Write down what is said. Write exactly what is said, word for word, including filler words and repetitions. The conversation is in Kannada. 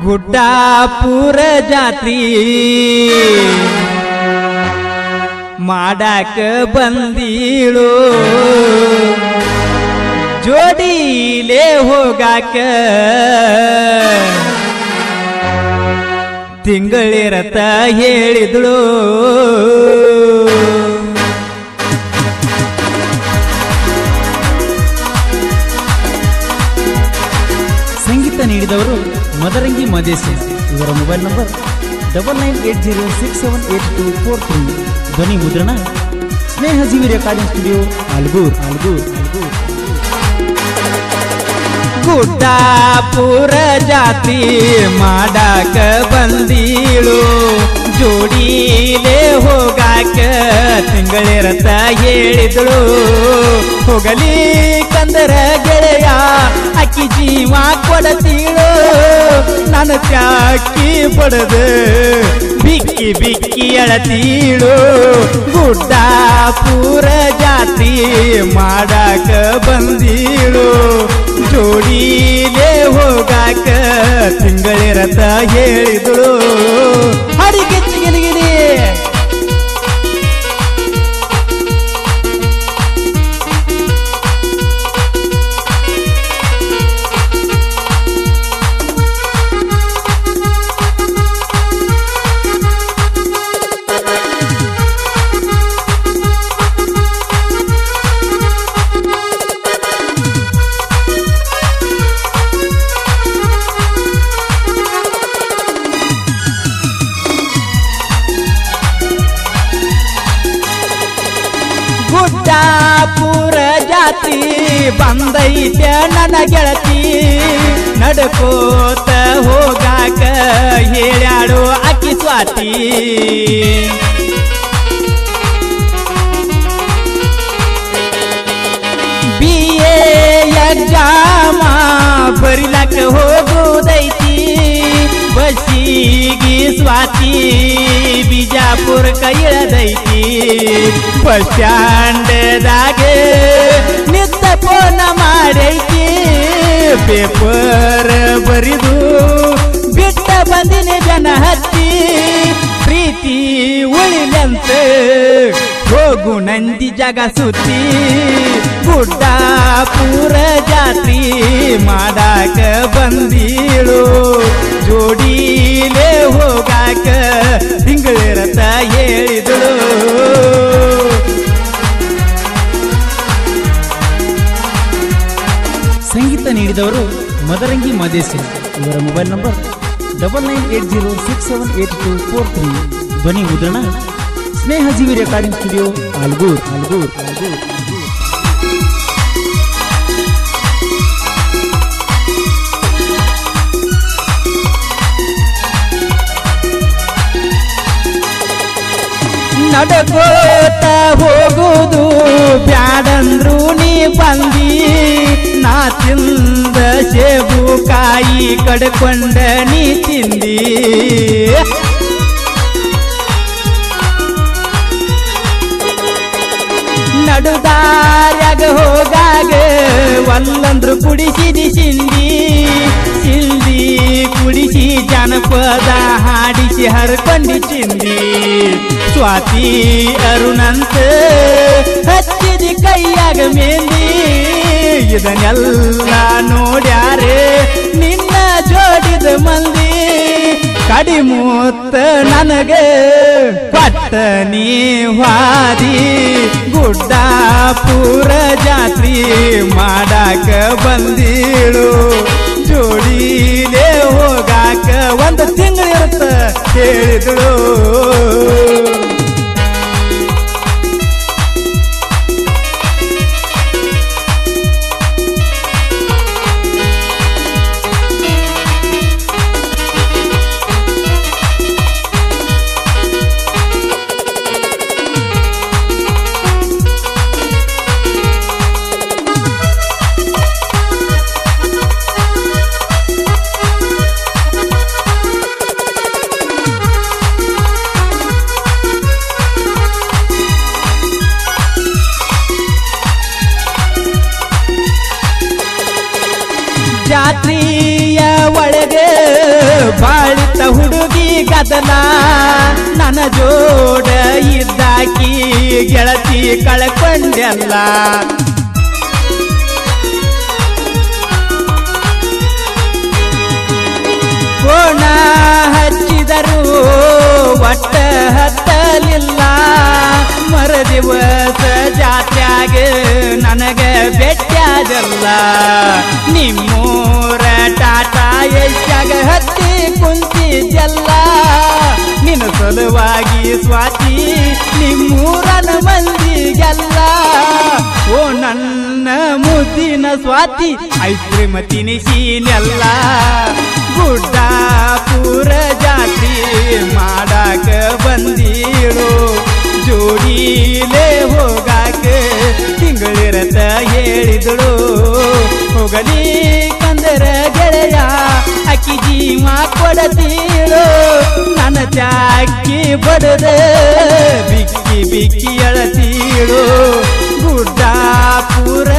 ಗುಡ್ಡಾಪುರ ಜಾತ್ರಿ ಮಾಡಾಕ ಬಂದೀಳು ಜೋಡಿಲೇ ಹೋಗಾಕ ತಿಂಗಳಿರತ ಹೇಳಿದಳು ಸಂಗೀತ ನೀಡಿದವರು ಮದರಂಗಿ ಮದೇಶಿ. ಇವರ mobile number double nine eight zero six seven eight two four three. ಧ್ವನಿ ಮುದ್ರಣ ಸ್ನೇಹಜೀವಿ ರೆಕಾರ್ಡಿಂಗ್ ಸ್ಟುಡಿಯೋ ಆಲ್ಗೂರ್ ಆಲ್ಗೂರ್ ಆಲ್ಗೂರ್. ಗುಡ್ಡಾಪುರ ಜಾತ್ರಿ ಮಾಡಾಕ ಬಂದೀಳು ಜೋಡಿಲೇ ಹೋಗಾಕ ತಿಂಗಳಿರತ ಹೇಳಿದಳು ಹೋಗಲಿ ಕಂದರ ಗೆಳೆಯ ಅಕ್ಕಿ ಜೀವ ಕೊಡತೀಳು ನಾನು ಚಾಕಿ ಪಡೆದ ಬಿಕ್ಕಿ ಬಿಕ್ಕಿ ಅಳತೀಳು ಗುಡ್ಡಾಪುರ ಜಾತ್ರಿ ಮಾಡಾಕ ಬಂದೀಳು ಜೋಡಿಲೇ ಹೋಗಾಕ ತಿಂಗಳಿರತ ಹೇಳಿದಳು ಹಡಿಗೆ ಚಿಗಿಲಿಗಿರಿ ಗುಡ್ಡಾಪುರ ಜಾತ್ರಿ ಬಂದೈತೆ ನನ್ನ ಗೆಳತಿ ನಡ್ಕೋತ ಹೋಗಾಕ ಹೇಳ್ಯಾಡು ಅಕ್ಕಿ ಸ್ವಾತಿ ಬಿ ಎ ಎಕ್ಸಾಮ ಬರಿಲಾಕ ಹೋಗುದೈತಿ ಬಸ್ಸಿಗಿ ಸ್ವಾತಿ ಬಿಜಾಪುರ ಕೈಳದೈತಿ ಬಸ್ ಸ್ಟ್ಯಾಂಡದಾಗ ನಿತ್ತ ಫೋನ ಮಾಡೈತಿ ಪೇಪರ್ ಬರಿದು ಬಿಟ್ಟ ಬಂದಿನಿ ಜನ ಹತ್ತಿ ಪ್ರೀತಿ ಉಳಿಲಂತ ಹೋಗು ನಂದಿ ಜಾಗ ಸುತ್ತಿ ಗುಡ್ಡಾಪುರ ಜಾತ್ರಿ ಮಾಡಾಕ ಬಂದೀಳು ಜೋಡಿಲೇ ಹೋಗಾಕ ತಿಂಗಳಿರತ ಹೇಳಿದಳು ಸಂಗೀತ ನೀಡಿದವರು ಮದರಂಗಿ ಮದೇಶಿ. ಇವರ mobile number double nine eight zero six seven eight two four three. ಧ್ವನಿ ಮುದ್ರಣ ಸ್ನೇಹಜೀವಿ ರೆಕಾರ್ಡಿಂಗ್ ಸ್ಟುಡಿಯೋ ಆಲ್ಗೂರ್ ಆಲ್ಗೂರ್ ಆಲ್ಗೂರ್. ನಡ್ಕೋತ ಹೋಗುದು ಬ್ಯಾಡಂದ್ರು ನೀ ಬಂದಿ ನಾ ತಿಂದ ಸೇಬು ಕಾಯಿ ಕಡ್ಕೊಂಡ ನೀ ತಿಂದಿ ನಡುದಾರ್ಯಾಗ ಹೋಗಾಗ ಒಲ್ಲಂದ್ರು ಕುಡಿಸಿದಿ ಸಿಂದಿ ಸಿಂದಿ ಕುಡಿಸಿ ಜನಪದ ಹಾಡಿಸಿ ಹರ್ಕೊಂಡಿ ಚಿಂದಿ ಸ್ವಾತಿ ಅರುಣಂತ ಹಚ್ಚಿದಿ ಕೈಯಾಗ ಮೇಂದಿ ಇದನ್ನೆಲ್ಲ ನೋಡ್ಯಾರೆ ನಿನ್ನ ಜೋಡಿದ ಮಂದಿ ಕಡಿಮೂತ್ತ ನನಗೆ ಪಟ್ಟ ನೀ ವಾದಿ ಗುಡ್ಡಾಪುರ ಜಾತ್ರಿ ಮಾಡಾಕ ಬಂದೀಳು ಜೋಡಿಲೇ ಹೋಗಾಕ ಒಂದು ತಿಂಗಳಿರುತ್ತ ಹೇಳಿದಳು ಜಾತ್ರೆಯ ಒಳಗೆ ಬಾಳಿತ ಹುಡುಗಿ ಗದಲ ನನ್ನ ಜೋಡ ಇದ್ದಾಕಿ ಗೆಳತಿ ಕಳ್ಕೊಂಡೆಲ್ಲ ಕೋಣ ಹಚ್ಚಿದರು ಒಟ್ಟ ಹತ್ತಲಿಲ್ಲ ಮರದಿವಸ ಜಾತ್ಯಾಗ ನನಗ ಬೆಟ್ಟಾದಲ್ಲ ನಿಮ್ಮೂರ ಟಾಟಾ ಎಷ್ಟಾಗ ಹತ್ತಿ ಕುಂತಿದ್ದೆಲ್ಲ ನಿನ್ನ ಸಲುವಾಗಿ ಸ್ವಾತಿ ನಿಮ್ಮೂರನ ಮಂದಿಗೆಲ್ಲ ಓ ನನ್ನ ಮುದ್ದಿನ ಸ್ವಾತಿ ಐಸ್ಕ್ರೀಮ್ ತಿನಿಸಿನೆಲ್ಲ ಗುಡ್ಡಾಪುರ ಜಾತ್ರಿ ಮಾಡಾಕ ಬಂದೀಳು ಜೋಡಿಲೇ ಹೋಗಾಕ ತಿಂಗಳಿರತ ಹೇಳಿದಳು ಹೋಗಲಿ ಕಂದರ ಗೆಳೆಯ ಅಕ್ಕಿ ಜೀವ ಕೊಡತೀಳು ನನ್ನ ಚಾಕಿ ಬಡದ ಬಿಕ್ಕಿ ಬಿಕ್ಕಿ ಅಳತೀಳು ಗುಡ್ಡಾಪುರ